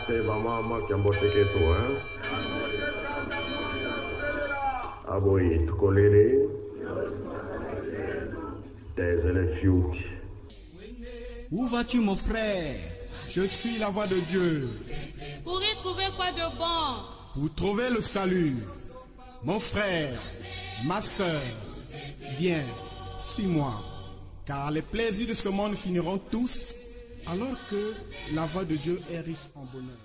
c'est maman qui a bossé que toi, hein. Ah oui, tu connais les fiuti. Où vas-tu, mon frère? Je suis la voix de Dieu. Pour y trouver quoi de bon? Pour trouver le salut. Mon frère, ma soeur, viens, suis-moi. Car les plaisirs de ce monde finiront tous, alors que la voix de Dieu est riche en bonheur.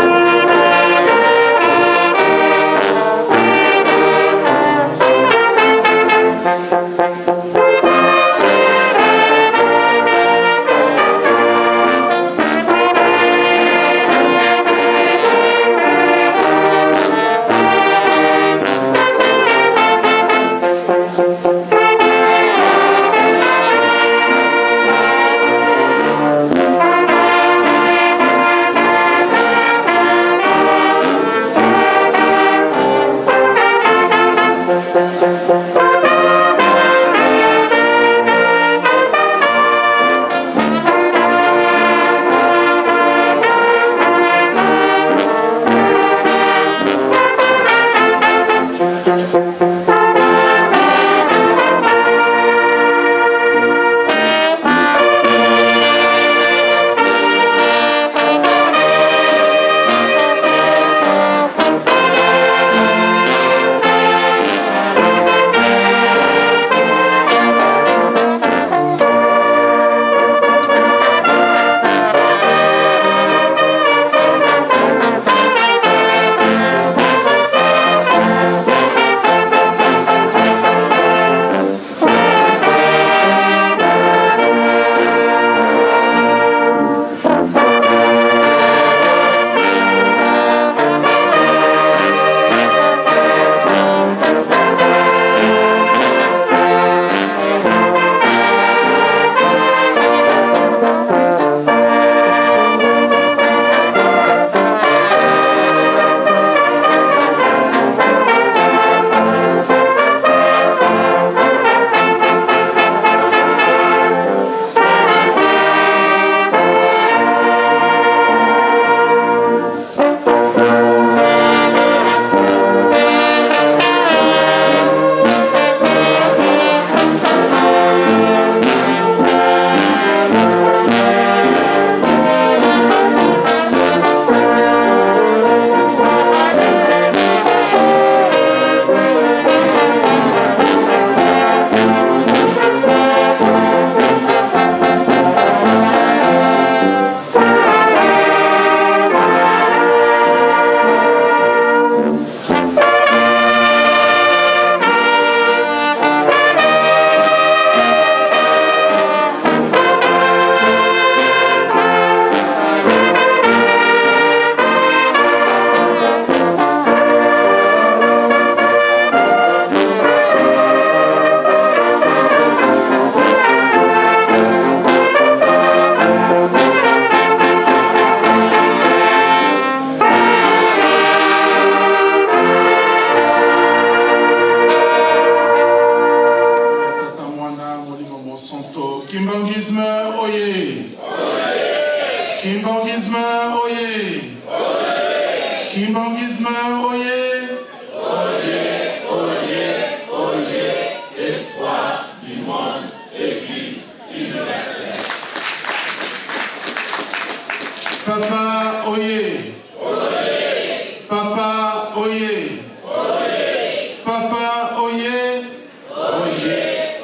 Kimbangisme, oye! Kimbangisme, oye! Kimbangisme, oye! Oye, oye, oye! Espoir du monde, Église universelle. Papa, oye! Papa, oye! Papa, oye! Oye!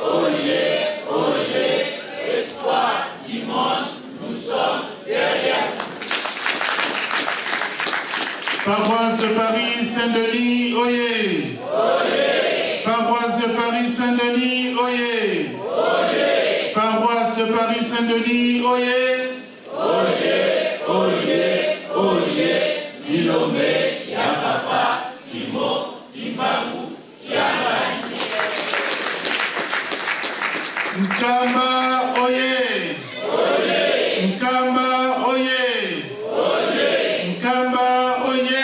Paroisse de Paris Saint-Denis, oyez! Paroisse de Paris Saint-Denis, oyez! Paroisse de Paris Saint-Denis, oyez! Oyez, oyez, oyez! Bilomé, Yababa, Simon, Imbaru, Kiamani. Nkamba, oyez! Nkamba, oyez! Nkamba, oyez!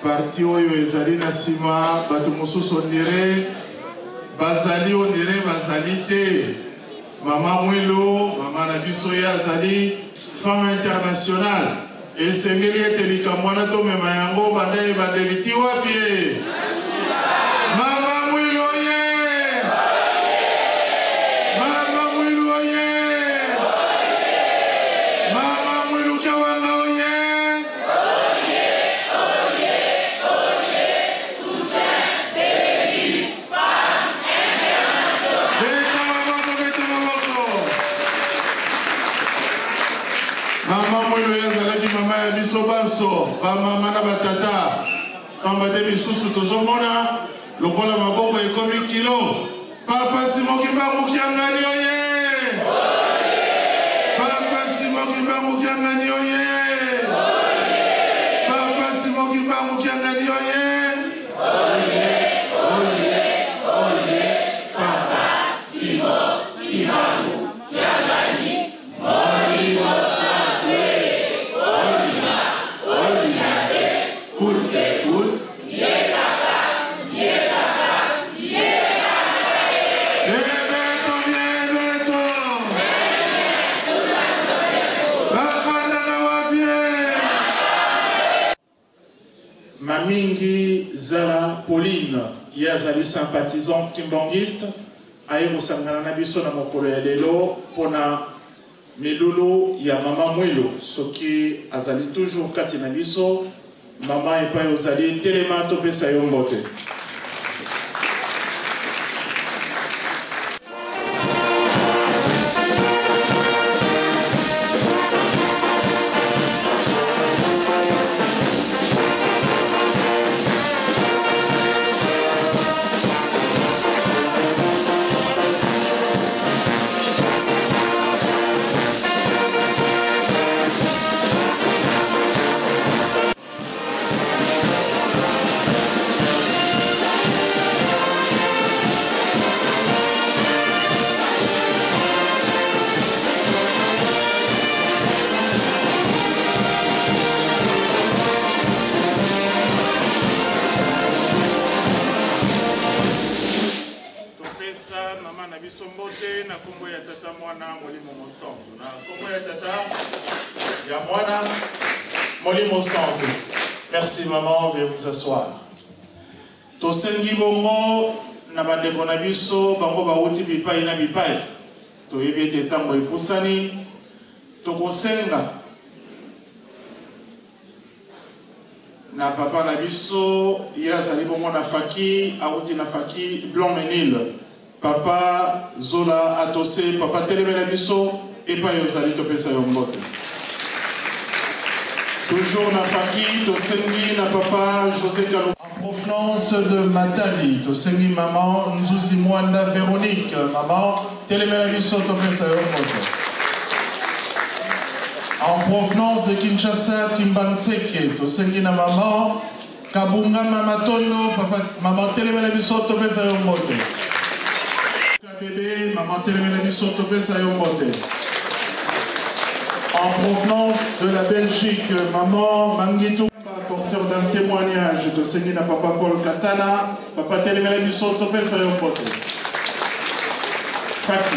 parti oyo ezali na sima bato mosusu ondire bazali te. Mama Mwilo, mama na biso ya azali femme internationale. Esengeli ete likamwana to mema yango banda ebandeli ti wapi? Mama Mwilo ye! Mama Mwilo ye! Mama Mwilo Kawanga oye! Mama Mwilo yazalaki mama ya biso banso, ba mama na batata. Pamba te bisusu tozomona lokola maboko ekomi kilo. Papa Simon Kimbangu Kiangani oye! Papa Simon Kimbangu Kiangani oye! Papa Simon Kimbangu Kiangani oye! Oye, Papa Simon Kimbangu Kiangani Molimo Santé. Écoute. Mamingi Zara Pauline, yazali sympathisante kimbanguiste, aye musangana na biso na mokolo ya lelo pona milulu ya mama Mwilo, soki azali toujours kati na biso, mama epai ozali telema topesa yo mbote. Mama na biso mbote na kombo ya tata mwana Molimo Mosantu. Na kombo ya tata ya mwana Molimo Mosantu. Merci maman, veuillez vous asseoir. Tosengi bongo na bandeko na biso bango bauti bipai na bipai. Toyebi ete tango epusani tokosenga na papa na biso yazali bongo na faki auti na faki Blanc-Ménil. Papa Zola Atose, papa Telemela Biso, et pas Yozali Topesa Yombote. Toujours na Faki, Tosengi, na papa José Kalou. En provenance de Matali, Tosengi maman Nzuzi Mwanda Véronique, maman Telemela Biso Topesa Yombote. En provenance de Kinshasa, Kimbanseke, Tosengi na maman Kabunga Mamatondo, papa maman Telemela Biso Topesa Yombote. Bébé, maman Télémena Biso Topesa Yombote. En provenance de la Belgique, maman Mangitou, porteur d'un témoignage de Senina papa Paul Katana, papa Télémena Biso Topesa Yombote. Faki.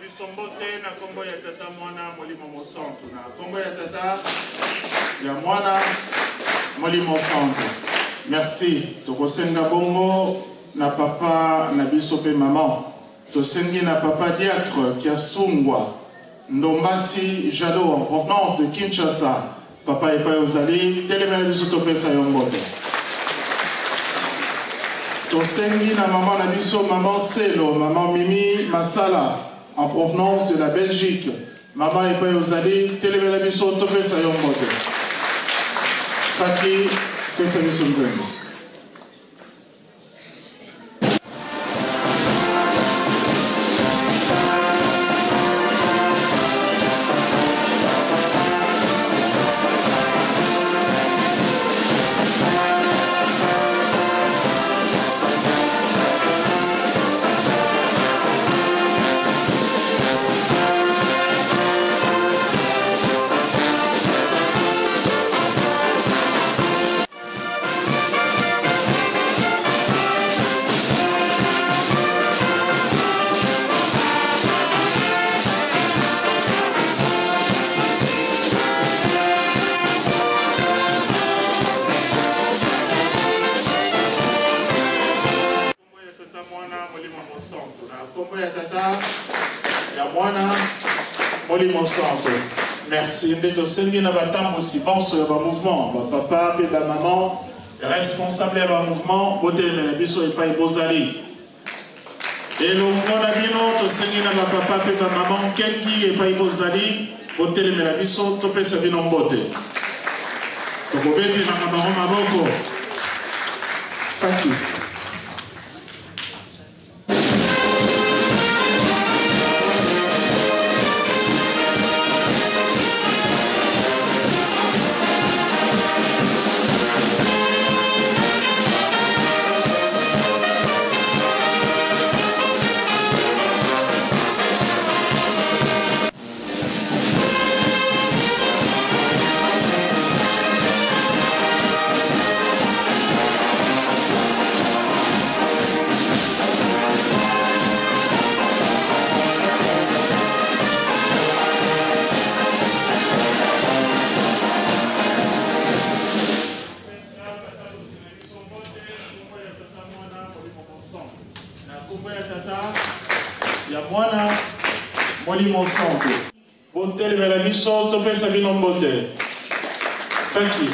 Bisombote na kombo ya tata mwana molimo mosantu na kombo ya tata ya mwana molimo santu. Merci. Tokosenga bongo na papa na biso pe maman. Tosengi na papa diacre qui a sungwa Ndombasi Jado en provenance de Kinshasa. Papa Epai Ozali telemela biso topesa yombote. Tosengi na maman na biso maman Selo, maman Mimi Masala en provenance de la Belgique. Maman Epai Ozali telemela biso topesa yombote. Faki pesa biso nzembo. Merci. Ndeto sengi na batambo si pense ba mouvement, ba papa pe ba maman responsable ya ba mouvement boteleme na biso epai bozali. Et le mona bino to sengi na ba papa pe ba maman kengi epai bozali boteleme na biso to pesa bino mbote. To kobete na mabaro maboko. Faki. Molimo santo. Bontel vers la mission, topé sa vie non beauté. Faki.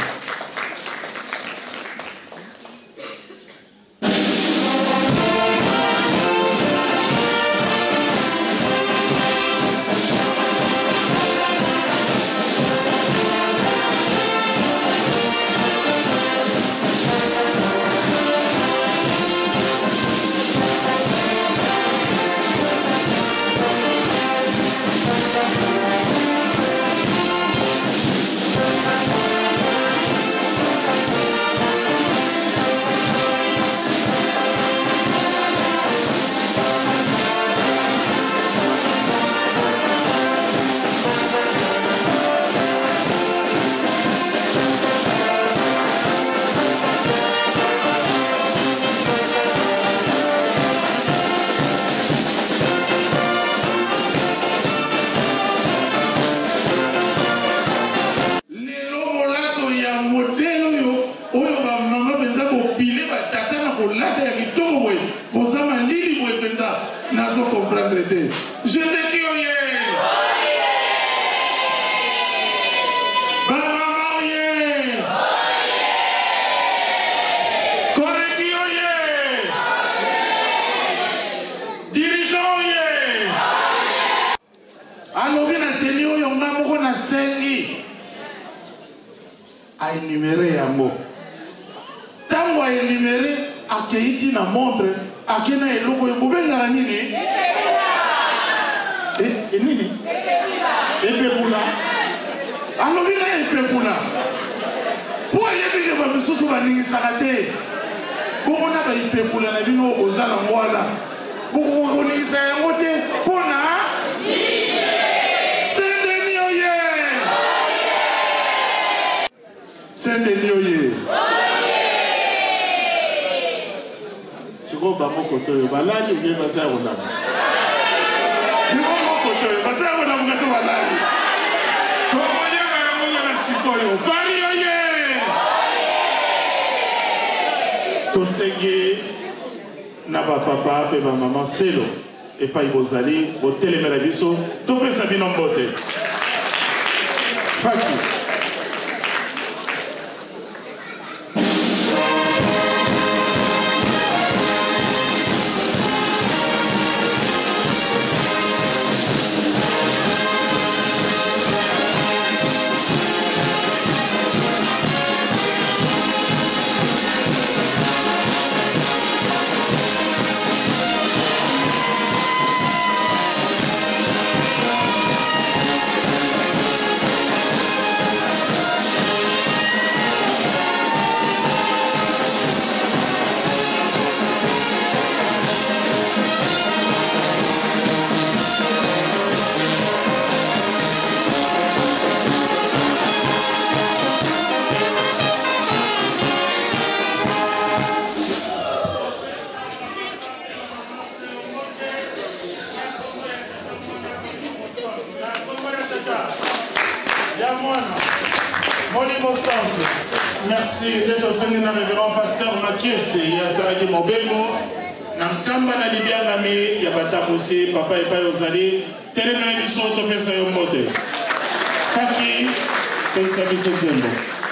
Je te crie a énuméré yango. Tango a énuméré akeiti na montre akena eloko ebobengala nini? Nini? Epepula. Alobi na epepula. Po yebi ke ba misusu baningisaka te. Bongo na ba epepula na bino ozala ngwala. Bongo koningisa yango te pona Saint-Denis oye. Saint-Denis oye. Siko bango koto yo balali uye basa ya konama. Yo moko oyo Paris oye tosenge na papa pe maman selo epai bozali botelemela biso topesa bino mbote Faki merci d'être au sein de notre révérend pasteur Makiese Yazaraki Mobemo Namkamba na Libiangami Yabatamusi Papa Epa Yozali Telemena biso topesa yo mbote Faki pesa biso tembo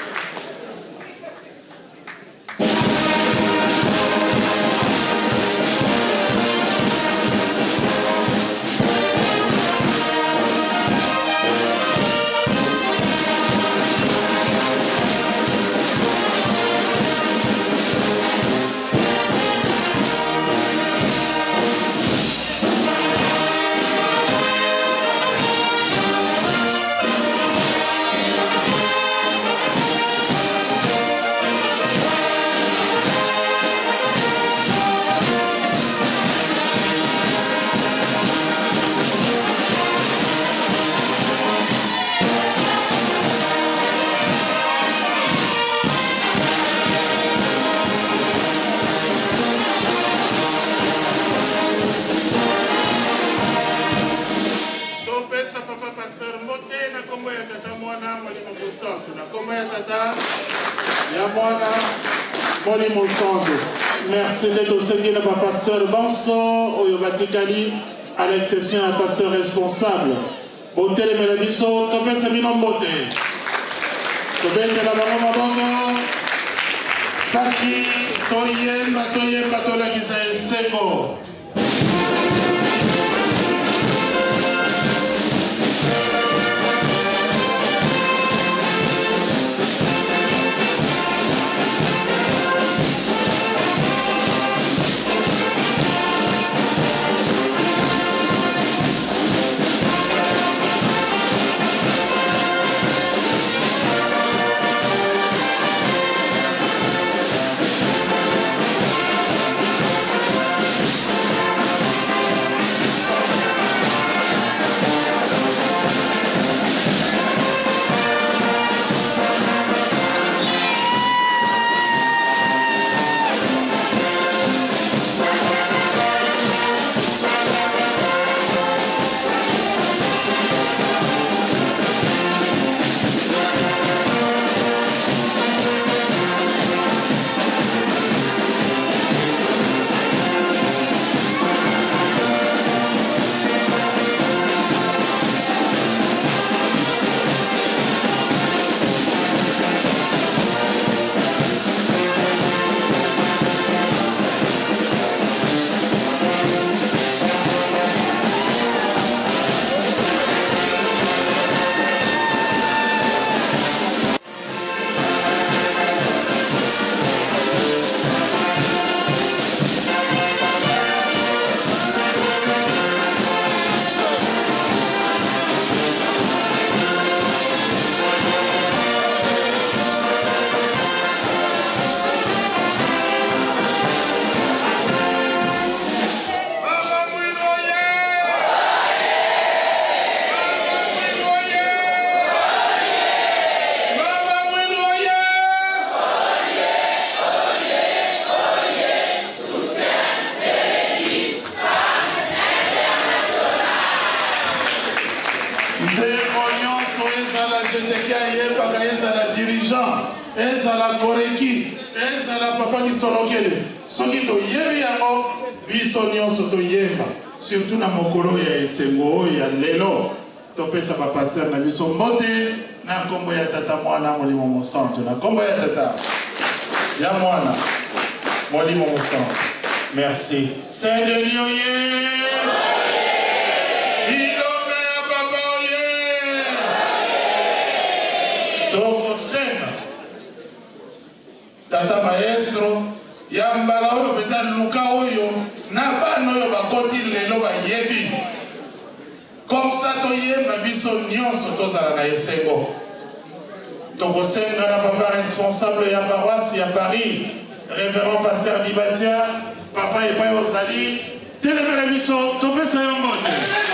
Merci d'être au sein de pasteur Banso, Oyobatikali, à l'exception d'un pasteur responsable. Bonté les Melabiso, Topé Sabino Mbote. Topé de la Baroma Bongo, Faki, Toyemba, Tola Kisae Sengo. Jean, ezala Koreki, ezala papa qui solokele. Soki to yebi yango, biso nyonso to yemba. Surtout na mokolo ya esengo ya lelo. Topesa ba pasteur na biso mbote na kombo ya tata mwana molimo mosantu. Na kombo ya tata ya mwana molimo mosantu. Merci. Saint-Denis oye. Ilombe ya papa oye. Toko sena. Tata maestro. Yambala oyo beta luka oyo. Na bano oyo bakoti lelo ba yebi. Comme ça to yemba biso nyonso tozala na esengo. Toko senga na papa responsable ya paroisse ya Paris. Révérend pasteur Dibatia. Papa et pas Osali, télévision, topé ça y est.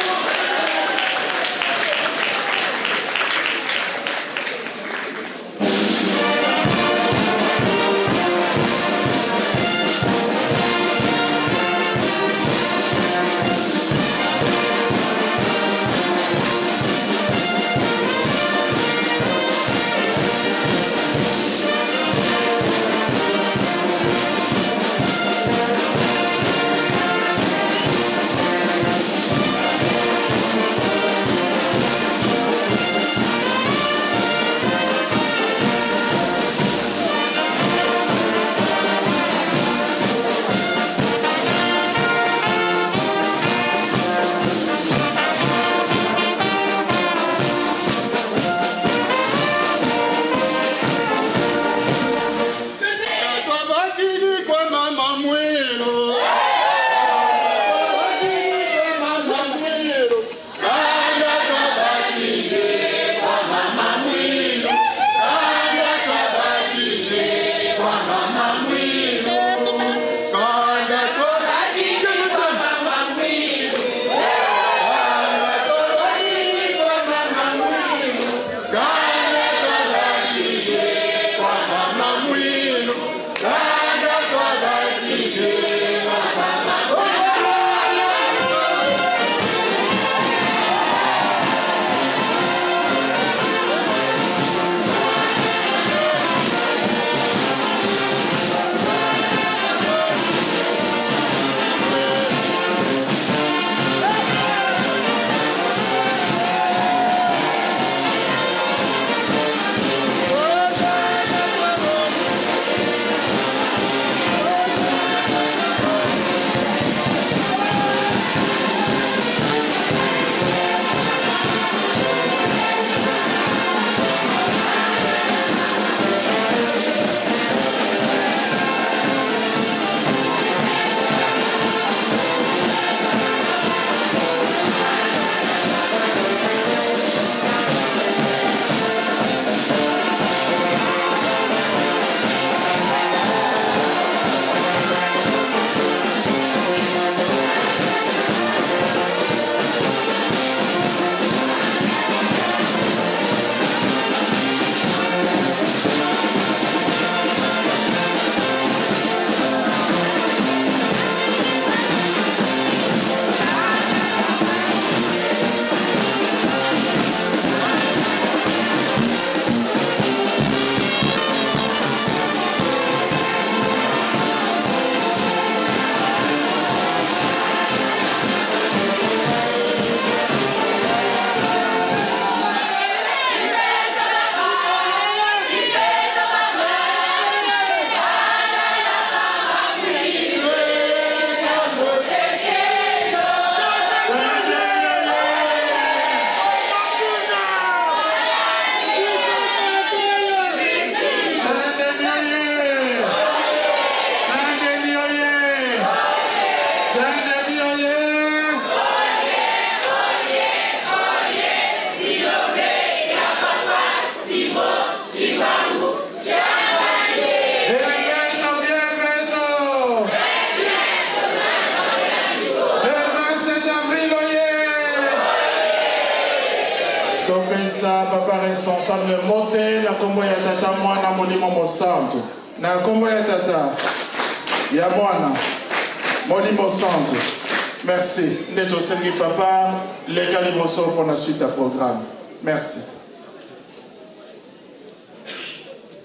Topesa papa responsable mote na kombo ya tata mwana molimo mosantu na kombo ya tata ya mwana molimo santu. Merci. Ndeto sengi papa les caliboso pour la suite à programme. Merci.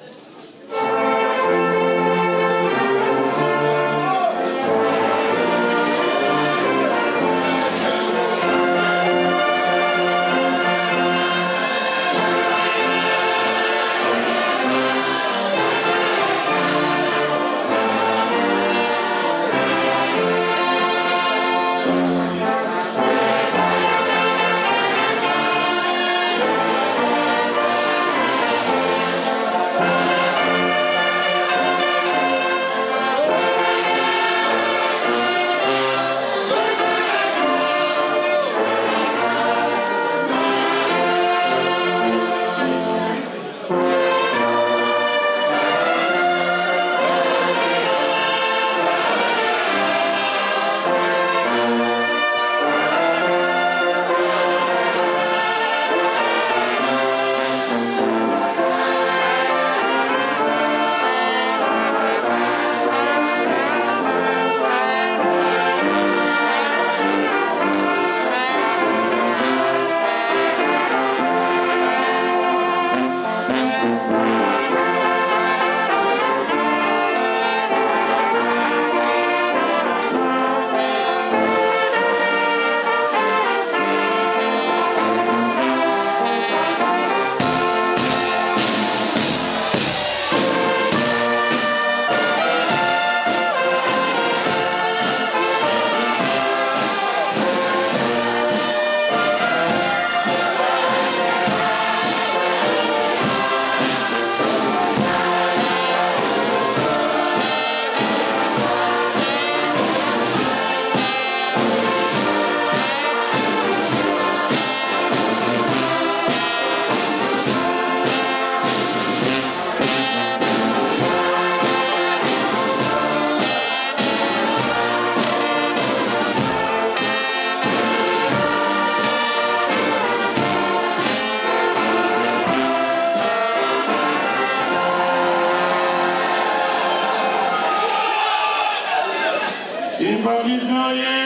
Kimbangisme oye!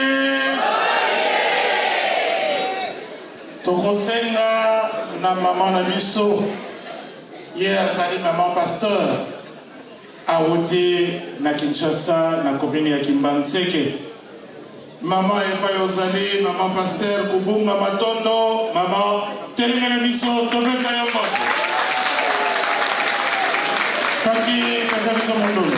Tokosenga na maman na biso. Ye azali maman pasteur. Awuti na Kinshasa na commune ya Kimbanzeke. Maman epai ozali, maman pasteur Kubunga Matondo, maman telemene biso topesa yo moto. Faki pesa biso mondolo.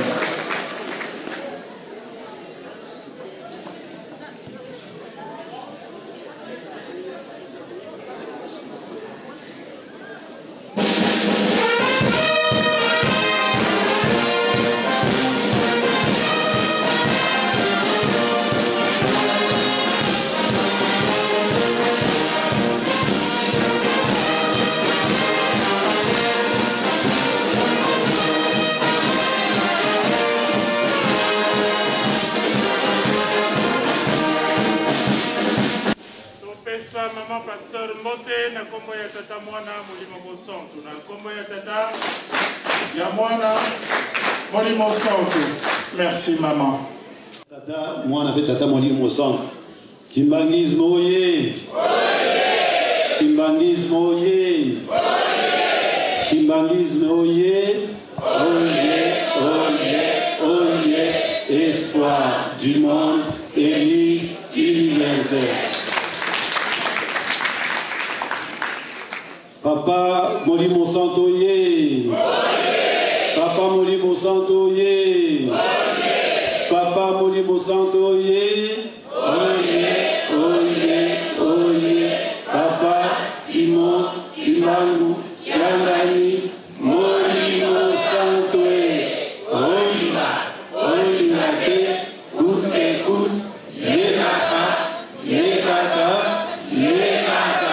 Maman pasteur Mbote na kombo ya tata mwana Molimo Mosonto na kombo ya tata ya mwana Molimo Mosonto. Merci maman. Tata mwana pe tata Molimo Mosonto. Kimbangisme oye. Kimbangisme oye. Kimbangisme oye. Oye, oye, oye. Espoir du monde, Église universelle. Papa Molimo Santo ye. Papa Molimo Santo ye. Papa Molimo Santo ye. Oye, oye, oye. Papa Simon Kimbangu Yandani Molimo Santo ye. Oye, oye, écoute, écoute. Yekaka, yekaka, yekaka.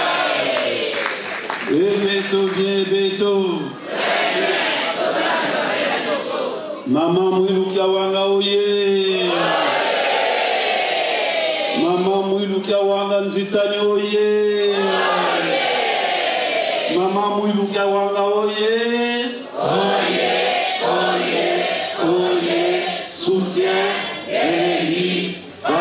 Beto bien beto. Maman Mwilukia wanga oye. Maman Mwilukia wanga nzitani oye. Maman Mwilukia wanga oye. Oye, oye, oye. Soutien de l'Église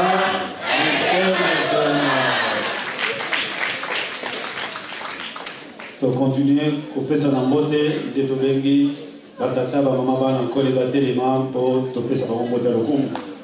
to continuer ko pesa na mbote de to bengi batata ba mama bana ko le batelema po to pesa ba mbote lokumu.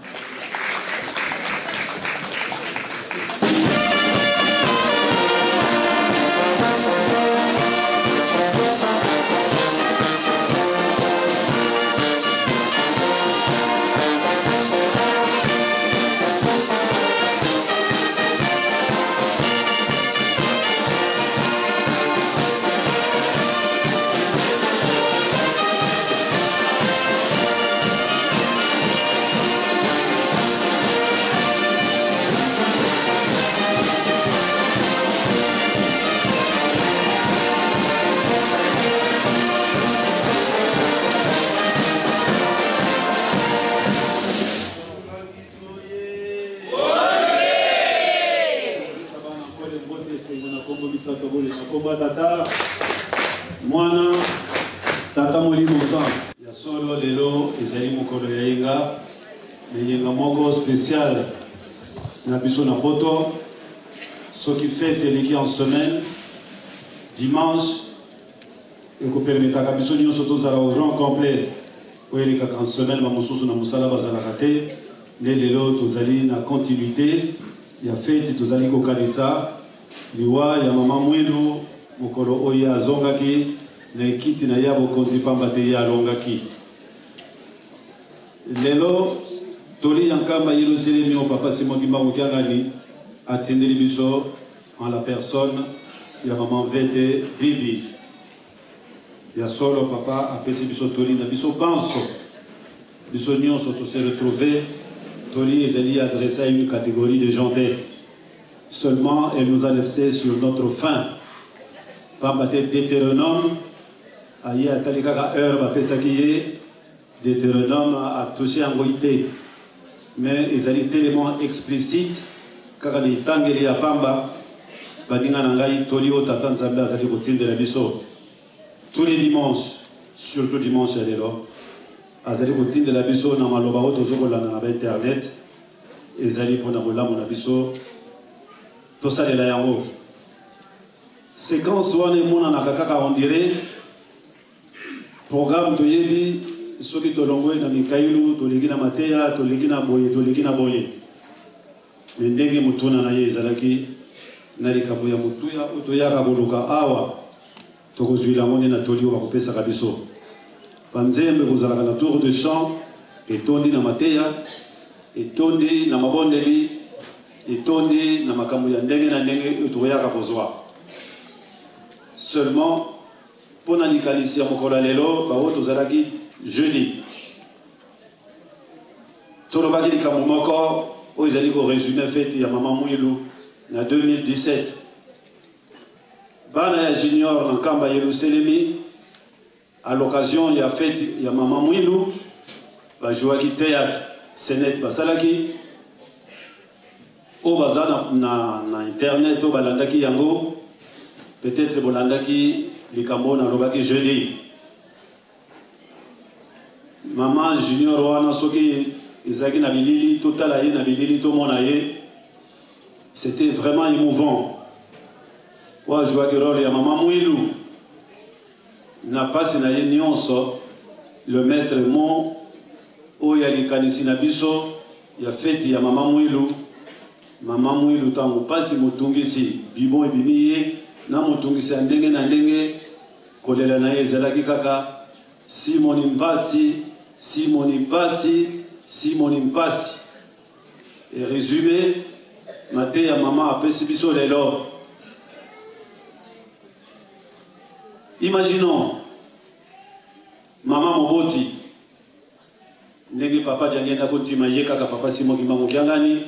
Tata mwana tata Molimo Mosonto ya solo lelo ezali mokolo ya yenga na yenga moko spécial na biso na poto soki fête eleki en semaine dimanche ekopermetaka biso nyonso tozala au grand complet oyo elekaka en semaine bamosusu na mosala bazalaka te nde lelo tozali na continuité ya fête tozali kokanisa liwa ya mama Mwilu mokolo oyo azongaki na ekiti na ya bokonzi pamba te ya alongaki lelo toli yankamba yeluselemi o papa Simon Kimbangu Kiangani atindeli biso en la personne ya maman Vete Bibi ya solo papa apesi biso toli na biso banso biso nyonso to se retrouver toli ezali adressé à une catégorie de gens. Seulement, elle nous a laissé sur notre faim. Par Deutéronome, aïe à Talikaka heure, ma pesakiye, Deutéronome a touché en goïté. Mais ils allaient tellement explicites, car les tangeli à Pamba, Badinga Nangai, Tolio, Tatan Zambia, Zali Routine de la Bisso. Tous les dimanches, surtout dimanche à l'élo, Azali Routine de la Bisso, Namaloba, Tozoko, la Internet. ezali pona bolamu na biso tosalela yango séquence wana emonanaka kaka on dirait programme toyebi soki tolongwe na mikailu toleki na mateya toleki na boye me ndenge motuna na ye ezalaki na likambo ya motuya oyo toyaka koluka awa tokozwila yango nde na toli oyo bakopesaka biso banzembe kozalaka na tour de champ etondi na mateya etondi na mabondeli etondi na makambo ya ndenge na ndenge oyo tokoyaka kozwa seulement mpo na likanisi ya mokolo ya lelo baoyo tozalaki jeudi tolobaki likambo moko oyo ezali koresume fete ya mama Mwilu na 2017 bana ya junior na nkamba Yerusalemi à l'occasion ya fete ya mama Mwilu bajouaki théâtre senet basalaki oyo baza na internet oyo balandaki yango peut-être bolandaki likambo nalobaki jeudi mama junior wana soki ezalaki na bilili totala ye na bilili tomona ye c'était vraiment émouvant oyo ajouaki role ya mama Mwilu na pasi na ye nyonso le maître mo oyo ya likanisi na biso ya fete ya mama Mwilu ntango pasi motungisi bibon ebimi ye na motungisi ya ndenge na ndenge kolela na ye ezalaki kaka simoni mpasi et résumé mate ya mama apesi biso lelo imaginons mama moboti ndenge papa jangenda kotima ye kaka papa Simon Kimbangu Kiangani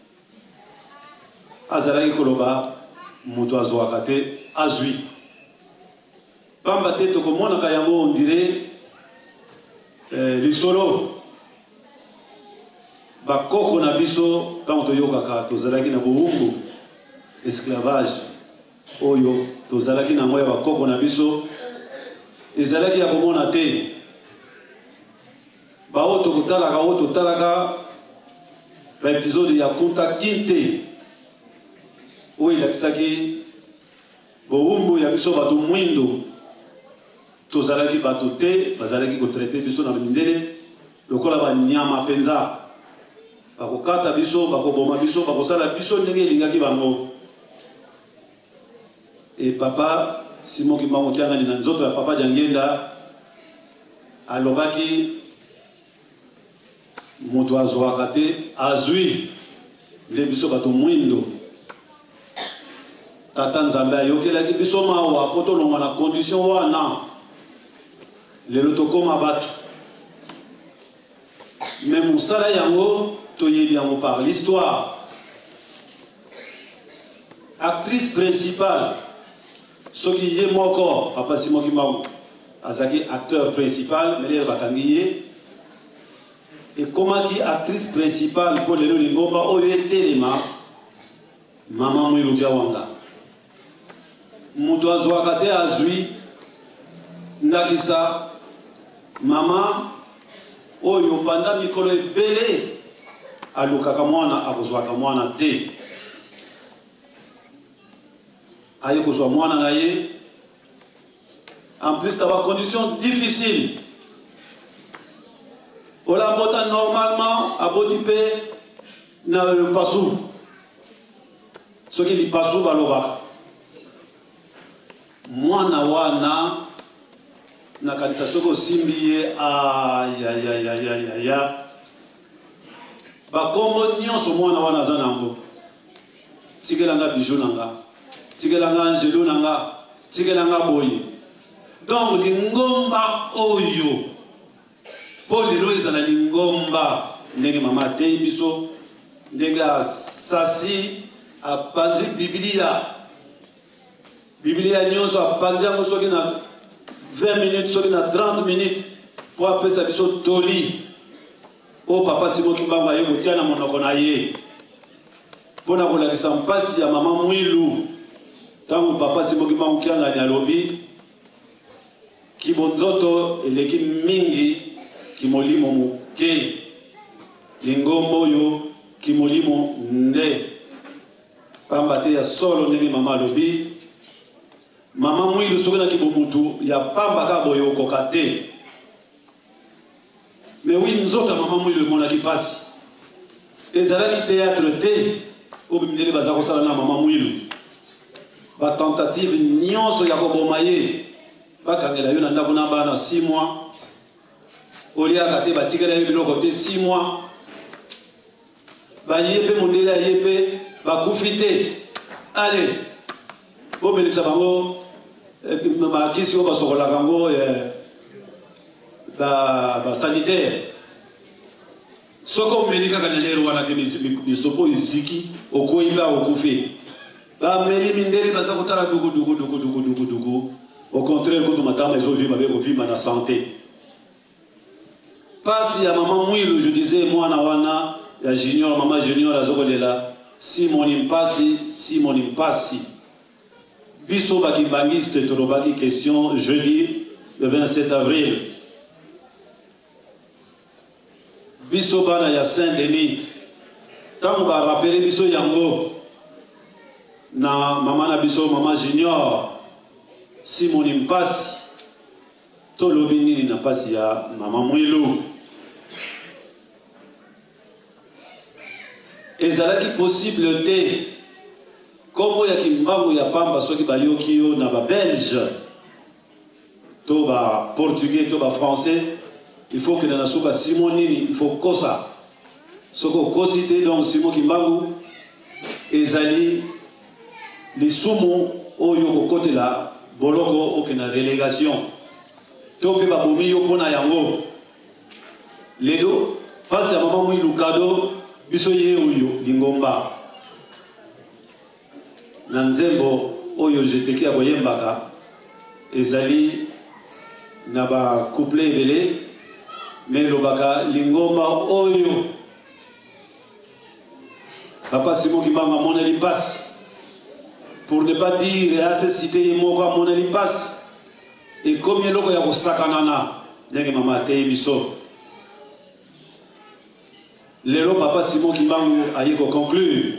azalaki koloba moto azwaka te azwi pamba te tokomonaka yango on dirait lisolo bakoko na biso ntango toyokaka tozalaki na bowumbu esclavage oyo tozalaki nango ya bakoko na biso ezalaki ya komona te baoyo tokotalaka oyo totalaka baepisode ya Kunta Kinte oyo elakisaki bowumbu ya biso bato mwindo tozalaki bato te bazalaki kotraite biso na mindele lokola banyama mpenza bakokata biso bakoboma biso bakosala biso ndenge elingaki bango e papa Simon Kimbangu Kiangani na nzoto ya papa Jangenda alobaki moto azwaka te azwi nde biso bato mwindo tata Nzambe ayokelaki biso mawa po tolongwa na condition wana lelo tokoma bato me mosala yango toyebi yango par l'histoire actrice principale soki ye moko papa Simon Kimbangu azalaki acteur principal mais lelo bakangi ye ekomaki actrice principale mpo lelo lingomba oyo etelema mama Mwilu Kiawanga moto azwaka te azwi ndakisa mama oyo panda mikolo ebele alukaka mwana akozwaka mwana te aye kozwa mwana na ye en plus na bacondition difficile olabota normalement aboti mpe na lipasu soki lipasu balobaka mwana wana nakanisa soki osimbi ye ayayayaya bakombo nyonso mwana wana aza nango tikelanga bijou nanga tikelanga angelo nanga tikelanga boye donc lingomba oyo mpo lelo ezala lingomba ndenge mama atei biso ndenge asasi apanzi biblia nyonso apanzi yango soki na 20 minutes soki na 30 minutes po apesa biso toli o papa Simon Kimbangu aye kotia na monoko na ye mpona kolakisa mpasi ya mama Mwilu ntango papa Simon Kimbangu Kiangani alobi kibonzoto eleki mingi kimolimo moke lingombo oyo ki molimo nde pamba te ya solo ndenge mama alobi mama mwilu soki na kibomutu ya pamba ka boye okoka te mais oui nzoka mama mwilu emonaki mpasi ezalaki théâtre te oyo bimindele baza kosala na mama mwilu batentative nyonso ya koboma ye bakangela yo na ndako na bana 6 mois oliaka te batikela yo biloko te 6 mois baye mpe mondele aye mpe bakufi te ale bobelisa bango bakisi oyo basokolaka yango basanitaire soki omeli kaka na lere wana ke bisopo eziki okoyi mpe okufi bameli mindele baza kotala dugu au contraire kutu matama ezovima be kovima na santé pasi ya mama mwilu je disais mwana wana ya junior mama junior azokolela simoni mpasi biso bakibangiste tolobaki question jeudi le 27 avril biso bana ya Saint-Denis ntango barapele biso yango na mama na biso mama junior simoni mpasi tolobi nini na mpasi ya mama mwilu ezalaki possible te kombo ya kimbangu ya pamba soki bayoki yo na babelge to baportugais to bafrançais il faut que na suka simon nini il faut kosa soki okosi te donc simon kimbangu ezali lisumu oyo kokotela boloko okena relégation to mpe babomi yo mpona yango lelo mpasi ya mama mwilu kado biso ye oyo lingomba na nzembo oyo jeteki ya koyembaka ezali na bacouple ebele me elobaka lingomba oyo papa Simon Kimbangu amoneli mpasi pour ne pas dire ase cité ye moko amoneli mpasi ekomi eloko ya kosakanana ndenge mama ateye biso lelo papa Simon Kimbangu aye koconclure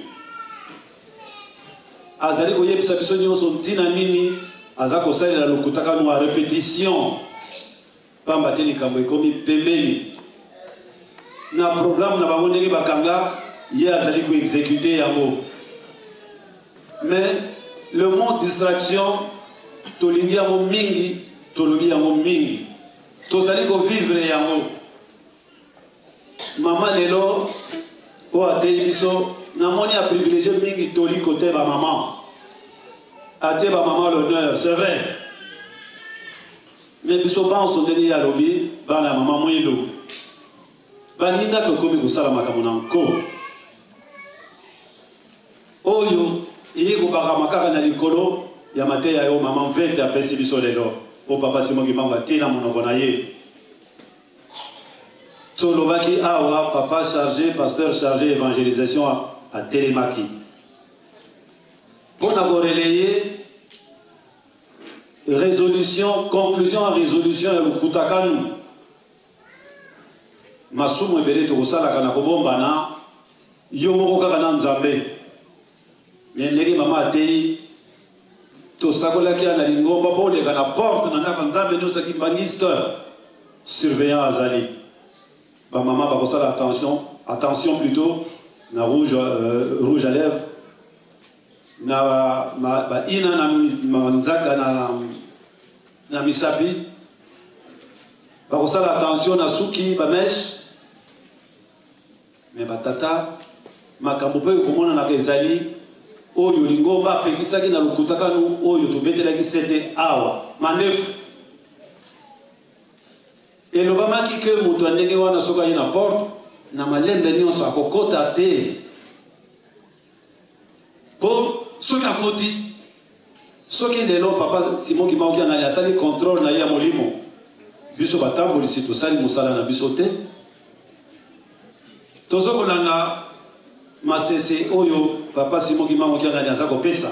azali koyebisa biso nyonso ntina nini aza kosalela lokutakano ya répétition pamba te likambo ekomi pembeni na programme na bango ndenge bakanga ye azali koexécute yango mais le mot distraction tolingi yango mingi tolobi yango mingi tozali kovivre yango mama lelo oyo ateli biso namoni a privilégié mingi toli côté ba maman atie ba maman l'honneur c'est vrai mais biso banso ndenge ya lobi bana ya mama mwilu baninga tokomi kosala makambo na nko oyo eye kobakama kaka na likolo ya mateya yo mama mvete apesi biso lelo o papa Simon Kimbangu atie na monoko na ye tolobaki awa papa chargé pasteur chargé évangélisation à Télémaki pour korelayer résolution conclusion à résolution ya lokutakanu masumu ebele tokosalaka na kobombana yo moko kaka na nzambe me ndenge mama atei tosakolaki na lingomba mpo oleka na porte na ndako nzambe nyonso kimbangiste surveillant azali bamama bakosala attention plutôt na rouge à lèvres na baina na nzaka na misapi bakosala attention na suki bameshe me batata makambo mpe komonanaka ezali oyo lingomba apekisaki na lokutakanu oyo tobetelaki sete awa mandefu elobamaki ke moto ndenge wana soki aye na porte na malembe nyonso akokota te mpo soki akoti soki lelo papa Simon Kimbangu kiangali asali contrôle na ye ya molimo biso batambolisi tosali mosala na biso te tozokolanda masese oyo papa Simon Kimbangu kiangali aza kopesa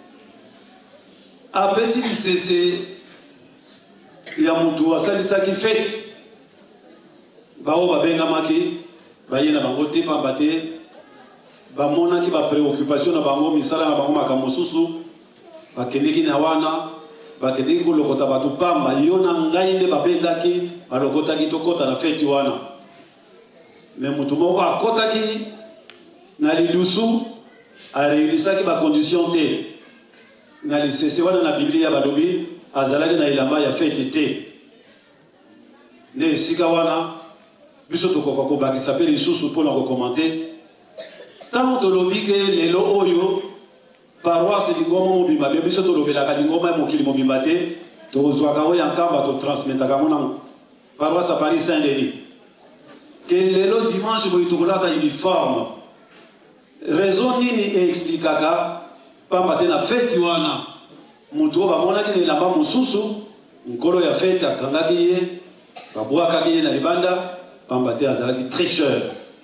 apesi lisese ya mutu asalisaki fete bao babengamaki baye na bango te pamba te ba monaki ba préoccupation na bango misala na bango makambo susu ba kendeki na wana ba kendeki kolokota batu pamba yo na ngai nde babengaki balokotaki tokota na feti wana mais mutu moko akotaki na lilusu a réunisaki ba condition te na lisese wana na Biblia balobi azalaki na ilamba ya feti te ne esika wana biso tokoka kobakisa mpe lisusu mpona kokomante ntango tolobi ke lelo oyo paroisse lingomba mobimba be biso tolobelaka lingomba ya mokili mobimba te tozwaka oyo ya nkamba totransmetaka ngo na paroisse ya Paris Saint-Denis ke lelo dimanche boye tokolata uniforme raison nini eexplikaka pamba te na feti wana motu oyo bamonaki na elamba mosusu nkolo ya feti akangaki ye babwakaki ye na libanda pamba te azalaki tricheur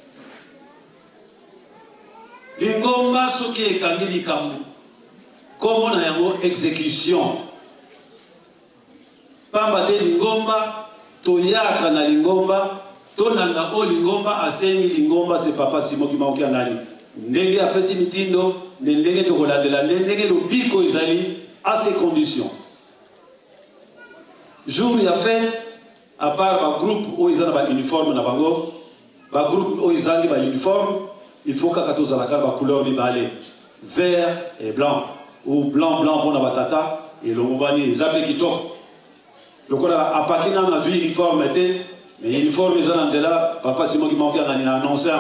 lingomba soki ekangi likambo kombo na yango exécution pamba te lingomba toyaka na lingomba tolanda o lingomba asengi lingomba se papa Simoki Maoki Angani ndenge apesi mitindo ndenge tokolandela ndenge lobiko ezali à ces conditions jour ya fête à part ba groupe où ils ont ba uniforme na bango ba groupe où ils ont ba uniforme il faut qu'à tous la carte ba couleur du balai vert et blanc ou blanc pour na batata et longobani zape kitoko lokola apakina na du uniforme était mais uniforme ils ont nzela papa Simoki Maoki Angani annoncé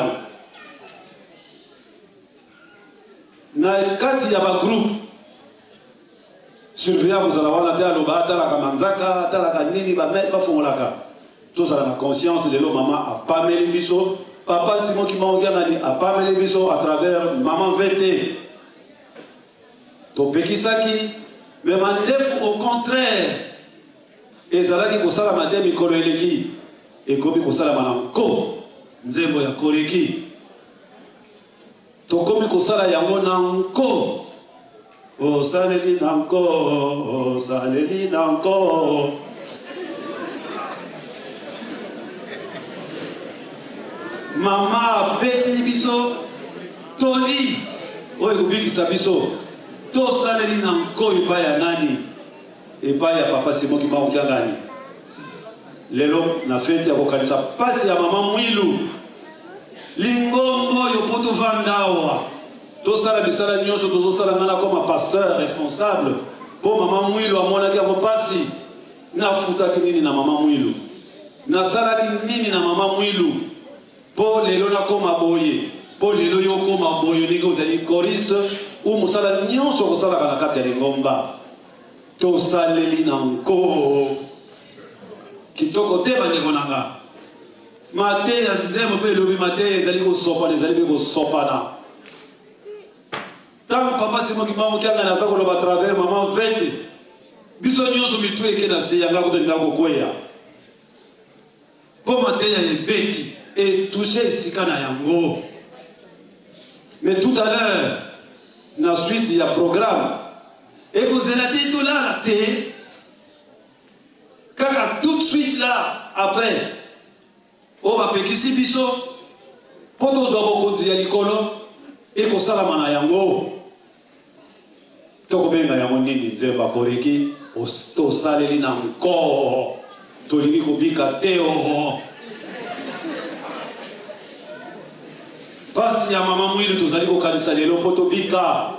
na kati ya ba groupe surveillant vous allez voir la terre l'obata la kamanzaka tala kanini ba mettre ba fongolaka tous à la conscience de l'homme maman a pas mêlé biso papa Simoki Maoki Angani a pas mêlé biso à travers maman VT to pekisaki mais mandef au contraire ezalaki ko sala matin mikolo eleki et komi ko sala mananko nzembo ya koleki to komi ko sala yango nanko oh saleli nanko oh saleli nanko mama beti biso toli oyo kubikisa biso to saleli nanko epai ya nani epai ya papa Simoki Maoki Angani lelo na fete ya kokanisa pasi ya mama mwilu lingombo yo poto vandawa to sala bisala nyonso tozo sala ngana comme pasteur responsable po mama mwilu amonaki ya pasi na futaki nini na mama mwilu na salaki nini na mama mwilu po lelo na koma boye po lelo yo koma boye ndenge ozali choriste ou musala nyonso kosalaka na kati ya lingomba to saleli na nko kitoko te bandeko nanga mate ya nzembo mpe elobi mate ezali kosopana ezali mpe kosopana ntango papa Simoki Maoki Angani aza koloba travers mama vete biso nyonso mitu eke na se yanga kotelinga kokweya mpo mate ya ebeti etouche esika na yango mais tout à l'heure na suite ya programme ekozela te tolala te kaka tout de suite là après o bapekisi biso po tozwa bokonzi ya likolo ekosalama na yango tokobenga yango nini nzembo akoreki tosaleli na nko tolingi kobika te pasi ya mama mwilu tozali kokanisa lelo po tobika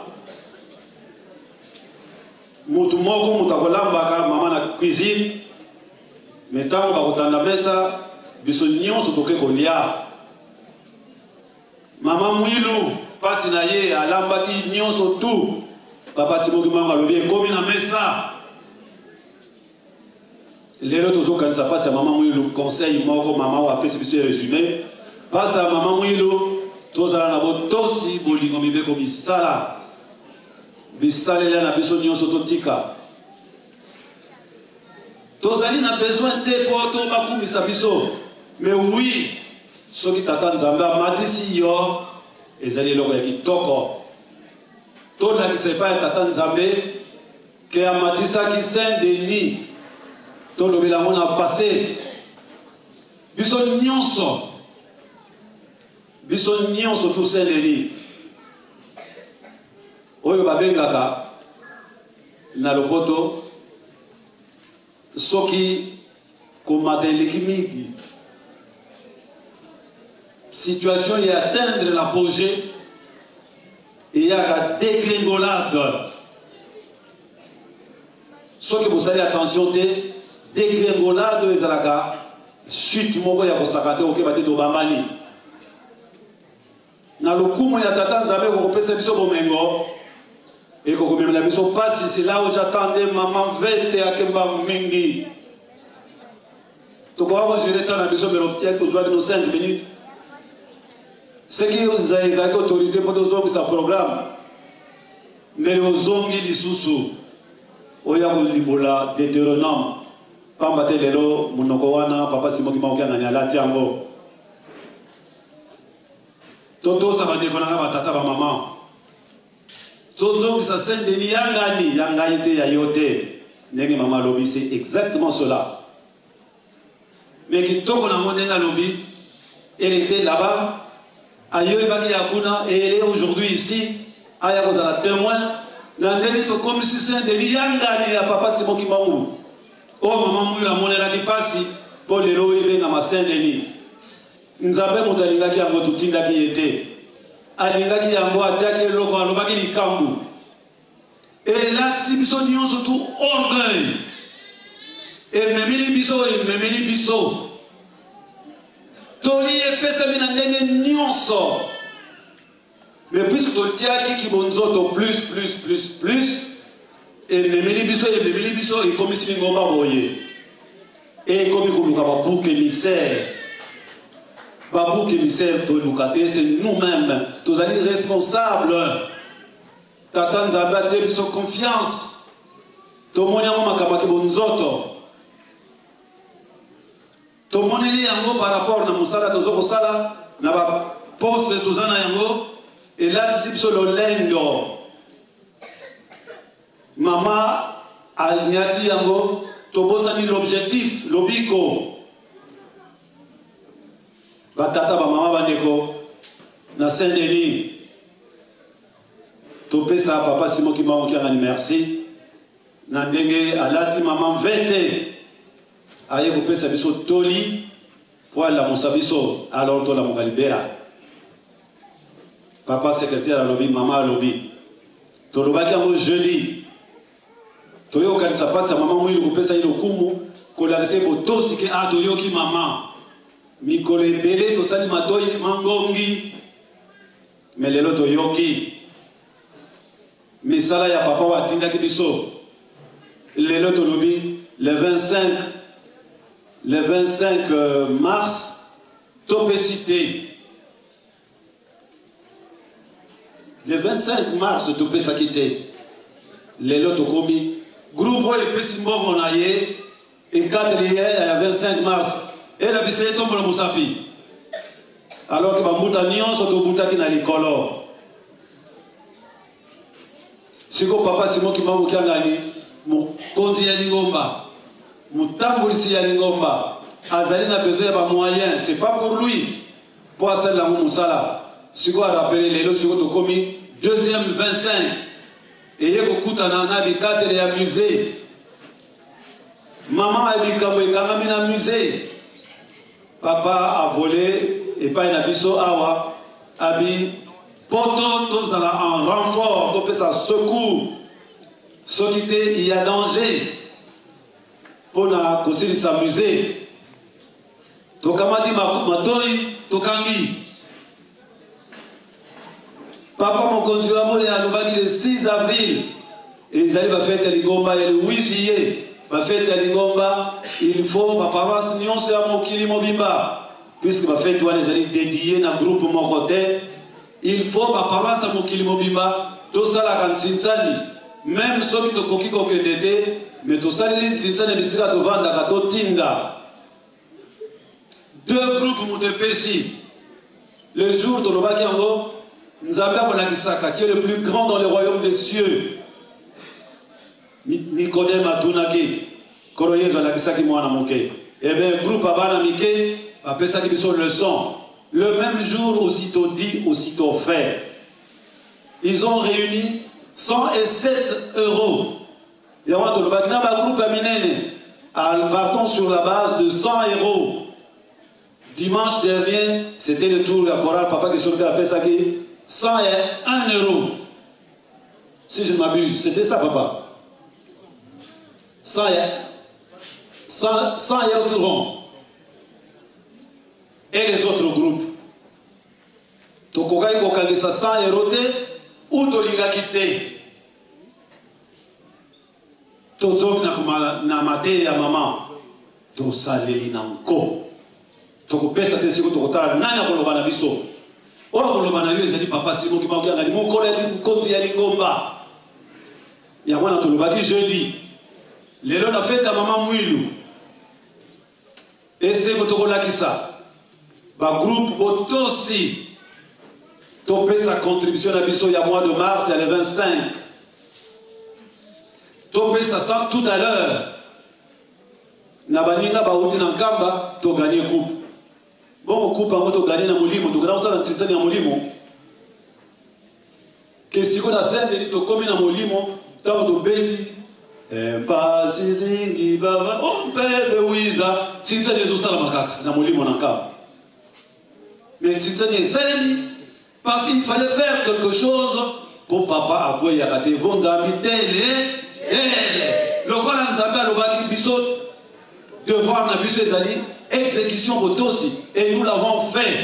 mutu moko mutu akolambaka mama na cuisine me ntango bakotanda mesa biso nyonso toke kolia mama mwilu pasi na ye alambaki nyonso tu papa Simoki Maoki alobi ekomi na mesa lelo tozokanisa pasi ya mama mwilu conseil moko mama oyo apesi biso ya résumé pasi ya mama mwilu tozala na botosi bolingo mibeko misala bisalela na biso nyonso totika tozali na besoin te po tobakumisa biso mais oui soki tata nzambe amatisi yo ezali eloko ya kitoko tolakisa epai ya tata nzambe ke amatisaki Saint Denis tolobela yango na passé biso nyonso tu Saint Denis oyo babengaka na lopoto soki komata eleki mingi situation et atteindre l'apogée et y a dégringolade. Ce que vous avez attention, dégringolade et zalaka chute moko ya kosakate oke bati to bamani. Na lokumu ya tata nzambe ko kopesa biso bomengo et ko komemela biso pasi, c'est là où j'attendais maman vete akemba mingi. To ko va gérer tant na biso belo tiens ko joie de nos 5 minutes. Ce qui vous a autorisé pour nous sa programme, mais aux ongi lisusu, oya libola Deutéronome, pambate lelo munokowana papa Simon Kimaukia na nyalati yango. Toto sa bande konanga batata ba maman. Toto sa scène de yangani yangaite ya yote. Nenge maman lobi c'est exactement cela. Mais qui toko na monenga lobi, elle était là-bas. Ayo ibaki yakuna et elle est aujourd'hui ici. Aya kozala témoin. Nandeli to comme si c'est de liangani ya papa Simon Kimbangu. Oh maman mouila monela ki pasi pour le lo ibe na Saint-Denis. Nzambe motalingaki yango tutindaki yete. Alingaki yango atiaki loko alobaki likambu. Et là biso nyonso tout orgueil. Et memeli biso. Toli epesa mina ndenge nyonso. Mais puisque to tiaki ki bonzoto plus et memeli biso et comme si ngomba boye. Et comme koluka ba bouc émissaire. Ba bouc émissaire to lukate c'est nous-mêmes, tous les responsables. Tata nzambe atie biso confiance. To moniango makamba ki bonzoto. To moneli yango par rapport na musala tozo kosala na ba poste tozana yango et là tisi biso lolendo mama alnyati yango tobosani l'objectif lobiko batata ba mama bandeko na Saint-Denis topesa papa Simon Kimbangu qui a dit merci na ndenge alati mama vete aye kopesa biso toli pour la mosabiso alors to la mokalibera papa secrétaire à lobby maman à lobby to lobaki yango jeudi to yo kanisa pasa maman mwili kopesa ile kumu ko la rese botosi ke a to yo ki maman mikolo ebele to sali matoi mangongi melelo to yoki misala ya papa watinda ki biso lelo to lobby le 25 mars, Topé-Cité. Le 25 mars, Topé-Sakité. Les lots commis. Groupe et Pessimbo Monaye. Et 4 hier, le 25 mars. Et la visée tombe le Moussapi. Alors que Bamouta Nyon sont au Bouta qui n'a l'école. Si le papa Simon Kimbangu qui a gagné, mon compte y a l'ingomba. Moutambulisi ya lingomba azali na besoin ya ba moyen, c'est pas pour lui pour asala la musala siko a rappeler lelo siko to komi deuxième 25 et yeko kutana na bi 4 ya musée maman a dit kamwe kangami na musée papa a volé et pas na biso awa abi poto tozala en renfort to pesa secours solité il y a danger pour na kosili s'amuser. Tokamati matoi tokangi. Papa mon conduit à Molé à le 6 avril. Et ils allaient va fête à Lingomba et le 8 juillet. Va fête à Lingomba. Il faut ma paroisse nyon se à Mokili Mobimba. Puisque ma fête doit les aller dédier dans le groupe mon côté. Il faut ma paroisse à Mokili Mobimba. Tout ça la kansinsani. Même ceux qui te coquillent d'été. Mais tout ça, les deux groupes Moutepesi. Le jour de l'Obakiango, nous avons Nakisaka, qui est le plus grand dans le royaume des cieux. Nicodème Atunaki, Koroye Nakisaki Moanamoke. Et bien, le groupe Abana Mike, après ça, qui sont leçons. Le même jour, aussitôt dit, aussitôt fait. Ils ont réuni 107 €. Et on a tout le groupe partons sur la base de 100 €. Dimanche dernier, c'était le tour de la chorale Papa qui sortait à Pesaki. 101 €. Si je ne m'abuse, c'était ça, papa. 100 € tout rond. Et les autres groupes. Tokogai kokangisa 100 € te, ou tolingaki te. Tozoki na mate ya maman. Tosaleli na nko. Tokopesa te siko tokotala nani akoloba na biso. Oyo akoloba na yo ezali papa simo ki makoyanga ni mokolo ya konzi ya lingomba. Yango na tolobaki jeudi. Lelo na fête ya maman Mwilu. Eseko tokolakisa. Ba groupe botosi. Topesa contribution na biso ya mois de mars ya le 25. Topesa ça tout à l'heure. Na baninga ba uti na nkamba to gagner coupe. Bon coupe en to gagner na molimo to kana usala ntitsani ya molimo. Kesiko na sende to komi na molimo tango to beti Mpasi zingi baba ompeve wiza ntitsani ezosala makaka na molimo na nkamba. Mais ntitsani esali parce qu'il fallait faire quelque chose pour papa Akwe Yakate Vonzambi tele. Le Coran Nzambe alobaki biso devoir na biso ezali exécution botosi et nous l'avons fait.